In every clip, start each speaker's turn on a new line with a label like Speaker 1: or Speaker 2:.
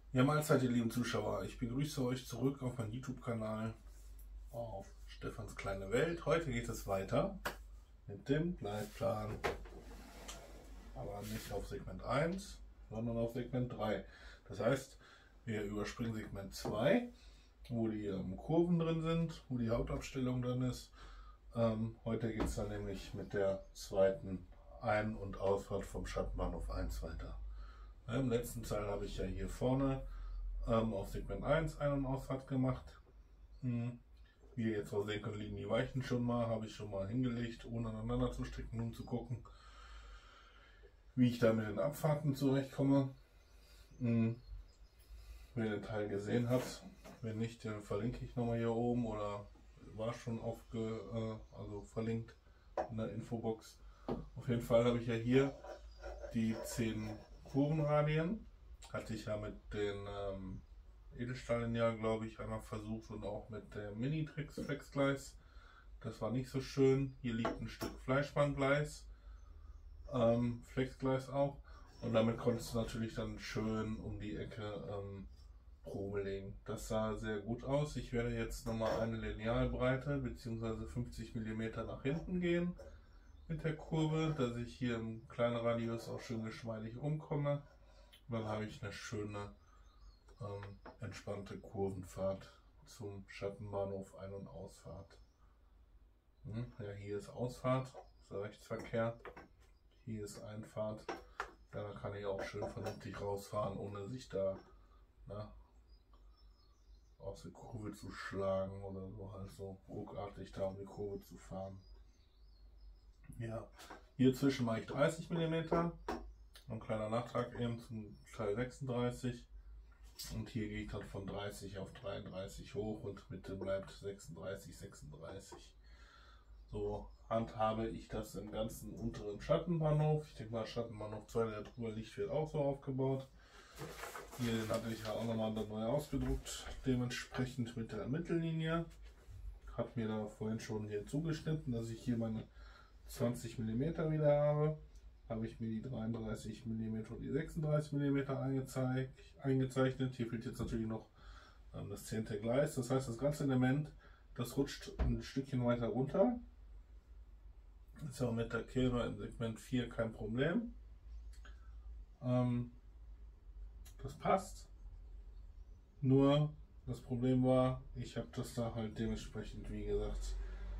Speaker 1: Ja, Mahlzeit, ihr lieben Zuschauer. Ich begrüße euch zurück auf meinem YouTube-Kanal auf Stefans kleine Welt. Heute geht es weiter mit dem Gleitplan. Aber nicht auf Segment 1, sondern auf Segment 3. Das heißt, wir überspringen Segment 2, wo die Kurven drin sind, wo die Hauptabstellung drin ist. Heute geht es dann nämlich mit der zweiten Ein- und Ausfahrt vom Schattenbahnhof 1 weiter. Im letzten Teil habe ich ja hier vorne auf Segment 1 Ein- und Ausfahrt gemacht. Wie ihr jetzt auch sehen könnt, liegen die Weichen schon mal, habe ich schon mal hingelegt, ohne aneinander zu stricken, um zu gucken, wie ich da mit den Abfahrten zurechtkomme. Wer den Teil gesehen hat, wenn nicht, den verlinke ich nochmal hier oben oder war schon also verlinkt in der Infobox. Auf jeden Fall habe ich ja hier die 10 Kurvenradien. Hatte ich ja mit den Edelstahllineal, glaube ich, einmal versucht und auch mit der Minitrix Flexgleis. Das war nicht so schön. Hier liegt ein Stück Fleischbandgleis, Flexgleis auch. Und damit konntest du natürlich dann schön um die Ecke Probe legen. Das sah sehr gut aus. Ich werde jetzt nochmal eine Linealbreite bzw. 50 mm nach hinten gehen mit der Kurve, dass ich hier im kleinen Radius auch schön geschmeidig rumkomme. Und dann habe ich eine schöne entspannte Kurvenfahrt zum Schattenbahnhof Ein- und Ausfahrt. Ja, hier ist Ausfahrt, ist der Rechtsverkehr. Hier ist Einfahrt. Ja, da kann ich auch schön vernünftig rausfahren, ohne sich da aus der Kurve zu schlagen oder so, halt so ruckartig da um die Kurve zu fahren. Ja, hier zwischen mache ich 30 mm. Ein kleiner Nachtrag eben zum Teil 36. Und hier gehe ich dann von 30 auf 33 hoch und Mitte bleibt 36, 36. So handhabe ich das im ganzen unteren Schattenbahnhof. Ich denke mal, Schattenbahnhof 2, der drüber liegt, wird auch so aufgebaut. Hier den hatte ich ja auch nochmal neu ausgedruckt, dementsprechend mit der Mittellinie. Habe mir da vorhin schon hier zugeschnitten, dass ich hier meine 20 mm wieder habe. Habe ich mir die 33 mm und die 36 mm eingezeichnet. Hier fehlt jetzt natürlich noch das 10. Gleis. Das heißt, das ganze Element, das rutscht ein Stückchen weiter runter. Das ist ja auch mit der Kehre im Segment 4 kein Problem. Das passt. Nur das Problem war, ich habe das da halt dementsprechend, wie gesagt,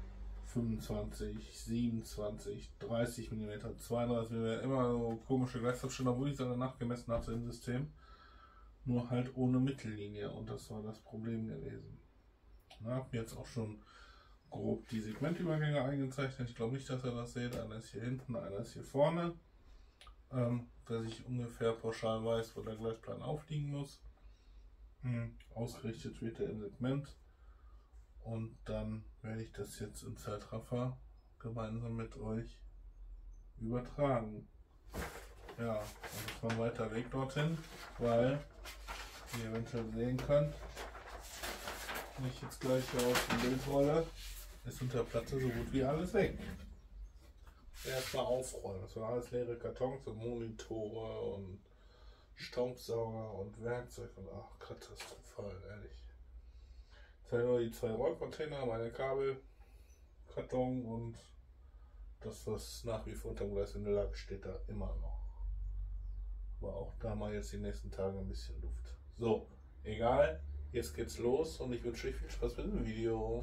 Speaker 1: 25, 27, 30 mm, 32 mm, immer so komische Gleisabstände, obwohl ich es danach gemessen hatte im System. Nur halt ohne Mittellinie und das war das Problem gewesen. Ich habe jetzt auch schon grob die Segmentübergänge eingezeichnet. Ich glaube nicht, dass ihr das seht. Einer ist hier hinten, einer ist hier vorne. Dass ich ungefähr pauschal weiß, wo der Gleisplan aufliegen muss. Ausgerichtet wird er im Segment. Und dann werde ich das jetzt im Zeitraffer gemeinsam mit euch übertragen. Ja, das ist noch ein weiter Weg dorthin, weil, wie ihr eventuell sehen könnt, wenn ich jetzt gleich hier auf den Bild rolle, ist unter der Platte so gut wie alles weg. Erstmal aufräumen. Das waren alles leere Kartons und Monitore und Staubsauger und Werkzeug und ach, katastrophal, ehrlich. Jetzt habe ich nur die 2 Rollcontainer, meine Kabel, Karton und das, was nach wie vor unterm Gleis in der Lage steht, da immer noch. Aber auch da mal jetzt die nächsten Tage ein bisschen Luft. So, egal, jetzt geht's los und ich wünsche euch viel Spaß mit dem Video.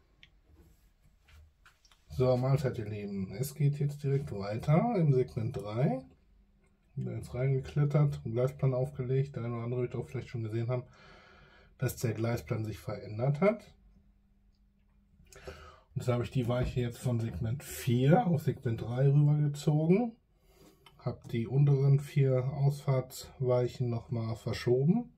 Speaker 1: So, Mahlzeit ihr Lieben. Es geht jetzt direkt weiter im Segment 3. Ich bin jetzt reingeklettert, einen Gleisplan aufgelegt. Der eine oder andere wird auch vielleicht schon gesehen haben, dass der Gleisplan sich verändert hat. Und so habe ich die Weiche jetzt von Segment 4 auf Segment 3 rübergezogen. Habe die unteren 4 Ausfahrtsweichen nochmal verschoben.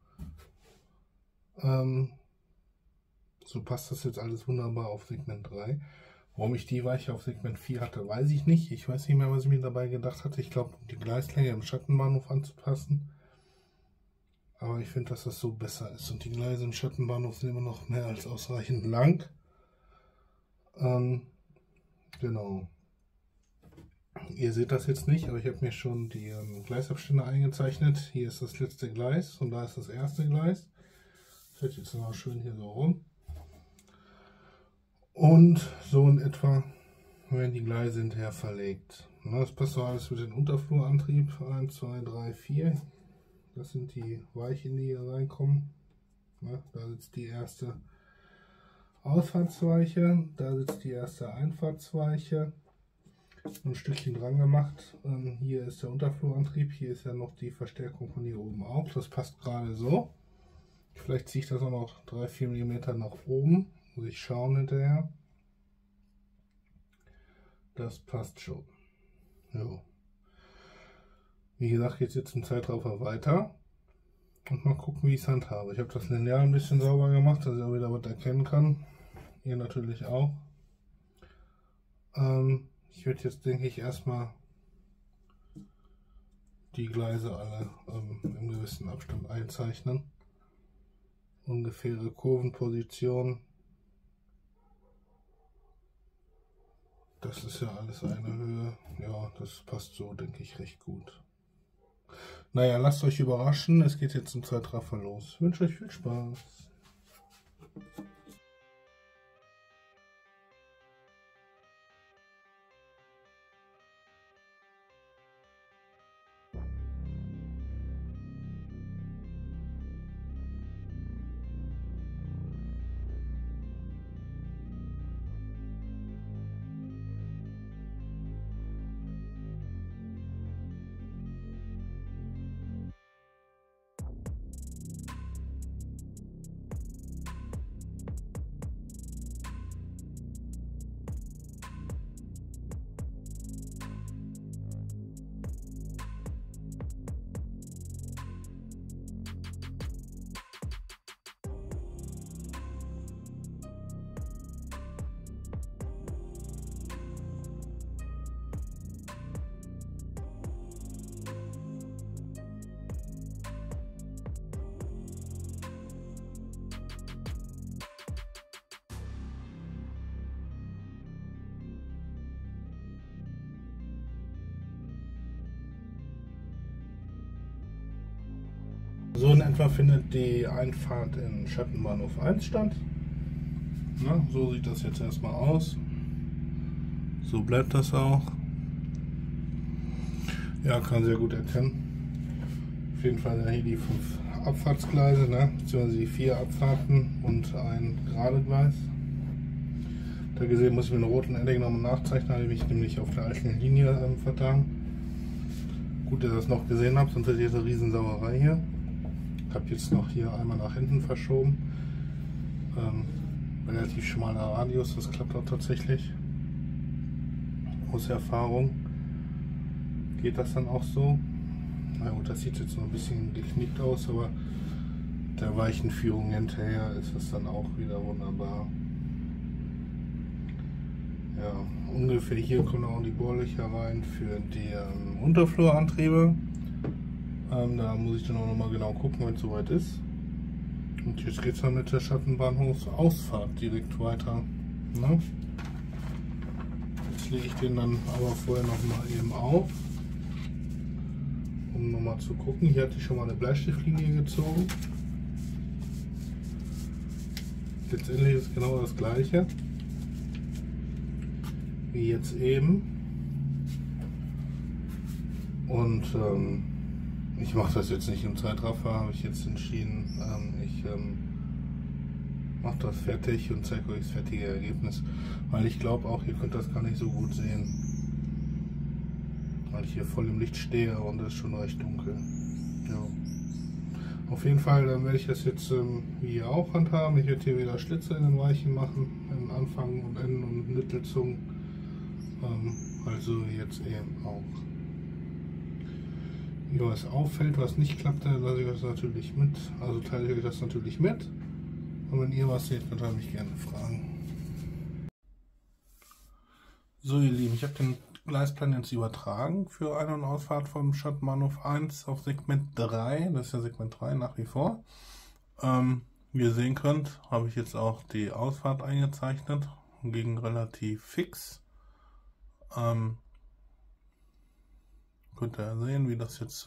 Speaker 1: So passt das jetzt alles wunderbar auf Segment 3. Warum ich die Weiche auf Segment 4 hatte, weiß ich nicht. Ich weiß nicht mehr, was ich mir dabei gedacht hatte. Ich glaube, um die Gleislänge im Schattenbahnhof anzupassen. Aber ich finde, dass das so besser ist. Und die Gleise im Schattenbahnhof sind immer noch mehr als ausreichend lang. Genau. Ihr seht das jetzt nicht, aber ich habe mir schon die Gleisabstände eingezeichnet. Hier ist das letzte Gleis und da ist das erste Gleis. Das fährt jetzt noch schön hier so rum. Und so in etwa werden die Gleise hinterher verlegt. Das passt doch alles mit dem Unterflurantrieb. 1, 2, 3, 4. Das sind die Weichen, die hier reinkommen. Da sitzt die erste Ausfahrtsweiche, da sitzt die erste Einfahrtsweiche. Ein Stückchen dran gemacht. Hier ist der Unterflurantrieb, hier ist ja noch die Verstärkung von hier oben auch. Das passt gerade so. Vielleicht ziehe ich das auch noch 3-4 mm nach oben. Muss ich schauen hinterher. Das passt schon. Jo. Wie gesagt, jetzt im Zeitraffer weiter. Und mal gucken, wie ich es handhabe. Ich habe das Lineal ein bisschen sauber gemacht, dass ich auch wieder was erkennen kann. Ihr natürlich auch. Ich werde jetzt, denke ich, erstmal die Gleise alle im gewissen Abstand einzeichnen. Ungefähre Kurvenposition. Das ist ja alles eine Höhe. Ja, das passt so, denke ich, recht gut. Naja, lasst euch überraschen. Es geht jetzt im Zeitraffer los. Ich wünsche euch viel Spaß. So in etwa findet die Einfahrt in Schattenbahnhof 1 statt. Na, so sieht das jetzt erstmal aus. So bleibt das auch. Ja, kann sehr gut erkennen. Auf jeden Fall hier die 5 Abfahrtsgleise, ne? Beziehungsweise die 4 Abfahrten und ein gerade Gleis. Da gesehen muss ich mit einem roten Edding nochmal nachzeichnen, habe ich nämlich auf der alten Linie vertan. Gut, dass ihr das noch gesehen habt, sonst hätte ich jetzt eine Riesensauerei hier. Ich habe jetzt noch hier einmal nach hinten verschoben. Relativ schmaler Radius, das klappt auch tatsächlich. Aus Erfahrung geht das dann auch so. Na gut, das sieht jetzt noch ein bisschen geknickt aus, aber der Weichenführung hinterher ist es dann auch wieder wunderbar. Ja, ungefähr hier kommen auch die Bohrlöcher rein für die Unterflurantriebe. Da muss ich dann auch noch mal genau gucken, wenn es soweit ist. Und jetzt geht es dann mit der Schattenbahnhofsausfahrt direkt weiter. Ne? Jetzt lege ich den dann aber vorher noch mal eben auf, um noch mal zu gucken. Hier hatte ich schon mal eine Bleistiftlinie gezogen. Letztendlich ist genau das gleiche wie jetzt eben. Und ich mache das jetzt nicht im Zeitraffer, habe ich jetzt entschieden. Ich mache das fertig und zeige euch das fertige Ergebnis, weil ich glaube auch, ihr könnt das gar nicht so gut sehen, weil ich hier voll im Licht stehe und es ist schon recht dunkel. Ja. Auf jeden Fall werde ich das jetzt wie hier auch handhaben. Ich werde hier wieder Schlitze in den Weichen machen, im Anfang und Enden und Mittelzungen, also jetzt eben auch. Wie was auffällt, was nicht klappt, dann lasse ich das natürlich mit, also teile ich euch das natürlich mit. Und wenn ihr was seht, könnt ihr mich gerne fragen. So ihr Lieben, ich habe den Gleisplan jetzt übertragen für Ein- und Ausfahrt vom Schattenbahnhof 1 auf Segment 3. Das ist ja Segment 3 nach wie vor. Wie ihr sehen könnt, habe ich jetzt auch die Ausfahrt eingezeichnet und ging relativ fix. Könnt ihr ja sehen, wie das jetzt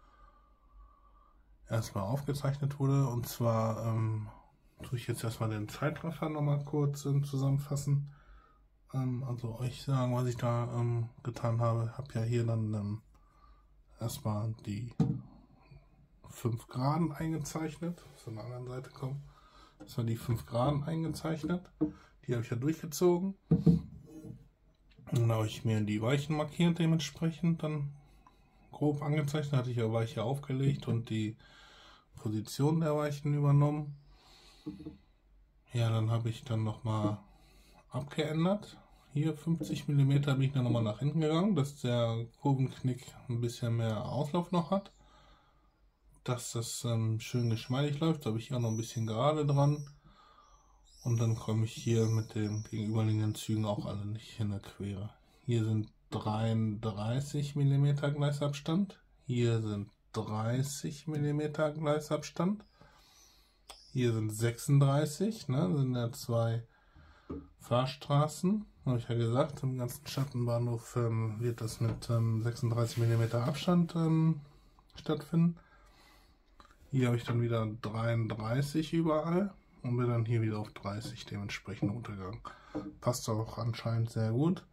Speaker 1: erstmal aufgezeichnet wurde. Und zwar tue ich jetzt erstmal den Zeitraffer nochmal kurz zusammenfassen. Also euch sagen, was ich da getan habe. Habe ja hier dann erstmal die 5 Graden eingezeichnet. Von der anderen Seite kommen. Das war die 5 Graden eingezeichnet. Die habe ich ja durchgezogen. Dann habe ich mir die Weichen markiert, dementsprechend dann grob angezeichnet. Hatte ich ja Weiche aufgelegt und die Position der Weichen übernommen. Ja, dann habe ich dann nochmal abgeändert. Hier 50 mm bin ich dann nochmal nach hinten gegangen, dass der Kurvenknick ein bisschen mehr Auslauf noch hat. Dass das schön geschmeidig läuft, da habe ich hier auch noch ein bisschen gerade dran. Und dann komme ich hier mit den gegenüberliegenden Zügen auch alle nicht in der Quere. Hier sind 33 mm Gleisabstand. Hier sind 30 mm Gleisabstand. Hier sind 36, ne? Das sind ja 2 Fahrstraßen. Habe ich ja gesagt, im ganzen Schattenbahnhof wird das mit 36 mm Abstand stattfinden. Hier habe ich dann wieder 33 überall und bin dann hier wieder auf 30 dementsprechend runtergegangen. Passt auch anscheinend sehr gut.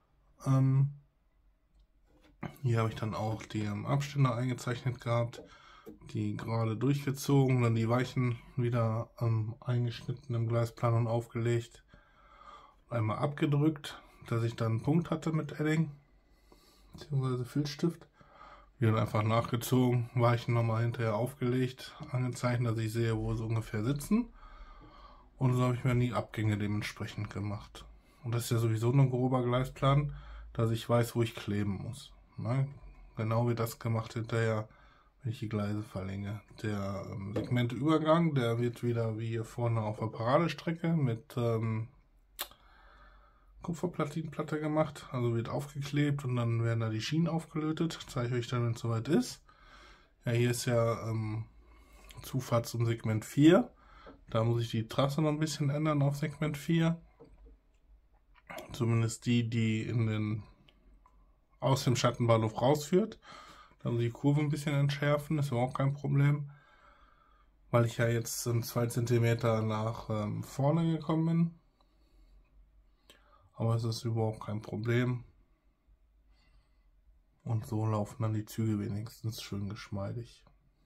Speaker 1: Hier habe ich dann auch die Abstände eingezeichnet gehabt, die gerade durchgezogen, dann die Weichen wieder eingeschnitten im Gleisplan und aufgelegt. Einmal abgedrückt, dass ich dann einen Punkt hatte mit Edding bzw. Filzstift. Hier einfach nachgezogen, Weichen nochmal hinterher aufgelegt, angezeichnet, dass ich sehe, wo sie ungefähr sitzen. Und so habe ich mir die Abgänge dementsprechend gemacht. Und das ist ja sowieso ein grober Gleisplan, dass ich weiß, wo ich kleben muss. Ne? Genau wie das gemacht hinterher, wenn ich die Gleise verlängere. Der Segmentübergang, der wird wieder wie hier vorne auf der Paradestrecke mit Kupferplatinplatte gemacht, also wird aufgeklebt und dann werden da die Schienen aufgelötet. Zeige ich euch dann, wenn es soweit ist. Ja, hier ist ja Zufahrt zum Segment 4. Da muss ich die Trasse noch ein bisschen ändern auf Segment 4. Zumindest die aus dem Schattenbahnhof rausführt. Da muss ich die Kurve ein bisschen entschärfen, ist überhaupt kein Problem. Weil ich ja jetzt 2 cm nach vorne gekommen bin. Aber es ist überhaupt kein Problem. Und so laufen dann die Züge wenigstens schön geschmeidig.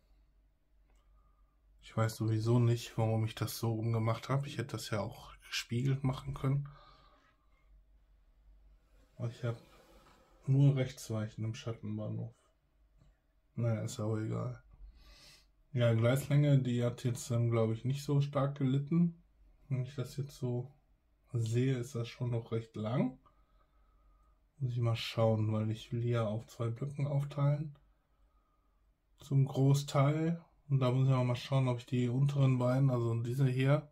Speaker 1: Ich weiß sowieso nicht, warum ich das so rumgemacht habe. Ich hätte das ja auch gespiegelt machen können. Aber ich habe nur Rechtsweichen im Schattenbahnhof. Naja, ist aber egal. Ja, Gleislänge, die hat jetzt, glaube ich, nicht so stark gelitten. Wenn ich das jetzt so sehe, ist das schon noch recht lang. Muss ich mal schauen, weil ich will hier auf 2 Blöcken aufteilen. Zum Großteil. Und da muss ich auch mal schauen, ob ich die unteren beiden, also diese hier,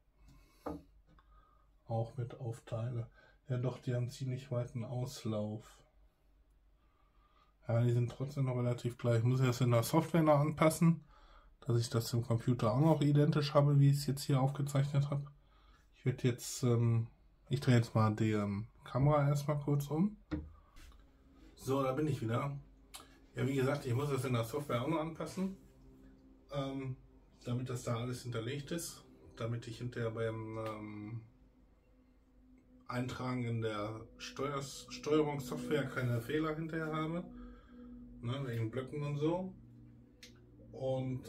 Speaker 1: auch mit aufteile. Ja doch, die haben ziemlich weiten Auslauf. Ja, die sind trotzdem noch relativ gleich. Ich muss das in der Software noch anpassen, dass ich das im Computer auch noch identisch habe, wie ich es jetzt hier aufgezeichnet habe. Ich werde jetzt, ich drehe jetzt mal die Kamera erstmal kurz um. So, da bin ich wieder. Ja, wie gesagt, ich muss das in der Software auch noch anpassen, damit das da alles hinterlegt ist, damit ich hinterher beim Eintragen in der Steuerungssoftware keine Fehler hinterher habe, ne, wegen Blöcken und so. Und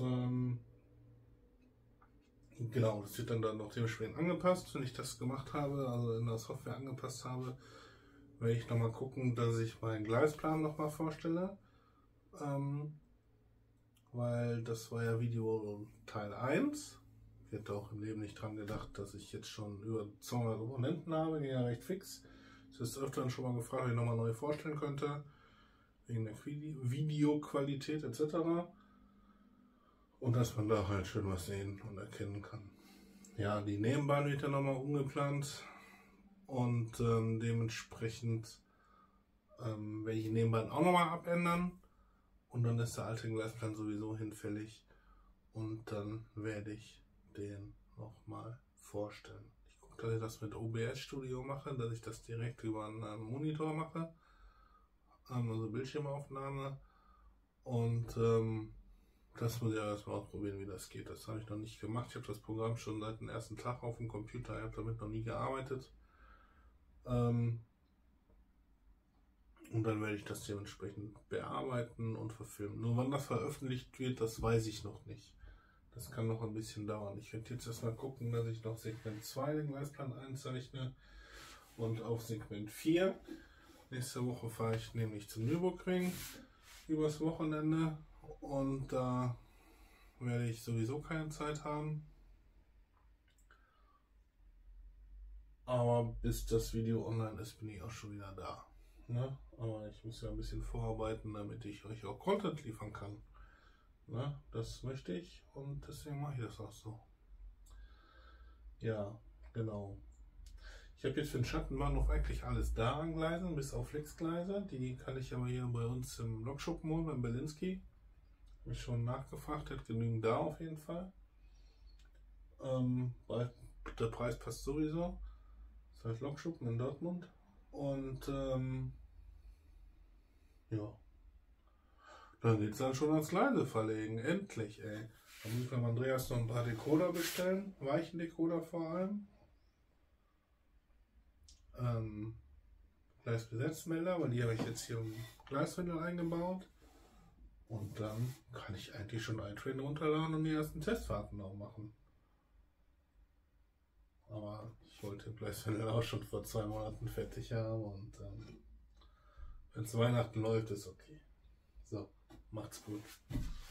Speaker 1: genau, das wird dann noch dementsprechend angepasst, wenn ich das gemacht habe, also in der Software angepasst habe. Werde ich nochmal gucken, dass ich meinen Gleisplan nochmal vorstelle, weil das war ja Video Teil 1. Ich hätte auch im Leben nicht dran gedacht, dass ich jetzt schon über 200 Abonnenten habe, ging ja recht fix. Es ist öfter schon mal gefragt, ob ich nochmal neu vorstellen könnte, wegen der Videoqualität etc. Und dass man da halt schön was sehen und erkennen kann. Ja, die Nebenbahn wird ja nochmal umgeplant. Und dementsprechend werde ich die Nebenbahn auch nochmal abändern. Und dann ist der alte Gleisplan sowieso hinfällig. Und dann werde ich den nochmal vorstellen. Ich gucke, dass ich das mit OBS Studio mache, dass ich das direkt über einen Monitor mache. Also Bildschirmaufnahme. Und das muss ich ja erstmal ausprobieren, wie das geht. Das habe ich noch nicht gemacht. Ich habe das Programm schon seit dem ersten Tag auf dem Computer. Ich habe damit noch nie gearbeitet. Und dann werde ich das dementsprechend bearbeiten und verfilmen. Nur wann das veröffentlicht wird, das weiß ich noch nicht. Das kann noch ein bisschen dauern. Ich werde jetzt erstmal gucken, dass ich noch Segment 2 den Gleisplan einzeichne und auf Segment 4. Nächste Woche fahre ich nämlich zum Nürburgring übers Wochenende und da werde ich sowieso keine Zeit haben. Aber bis das Video online ist, bin ich auch schon wieder da. Ne? Aber ich muss ja ein bisschen vorarbeiten, damit ich euch auch Content liefern kann. Ne? Das möchte ich und deswegen mache ich das auch so. Ja, genau. Ich habe jetzt für den Schattenbahnhof eigentlich alles da an Gleisen, bis auf Flexgleise. Die kann ich aber hier bei uns im Lokschuppen holen, beim Berlinski. Habe ich schon nachgefragt, hat genügend da auf jeden Fall. Der Preis passt sowieso. Das ist halt Lokschuppen in Dortmund. Und ja. Dann geht es dann schon ans Gleise verlegen. Endlich, ey. Dann muss ich beim Andreas noch ein paar Decoder bestellen. Weichendecoder vor allem. Gleisbesetzmelder, weil die habe ich jetzt hier im Gleiswindel eingebaut. Und dann kann ich eigentlich schon iTrain runterladen und die ersten Testfahrten auch machen. Aber ich wollte Gleiswindel auch schon vor 2 Monaten fertig haben und wenn es Weihnachten läuft, ist okay. So, macht's gut.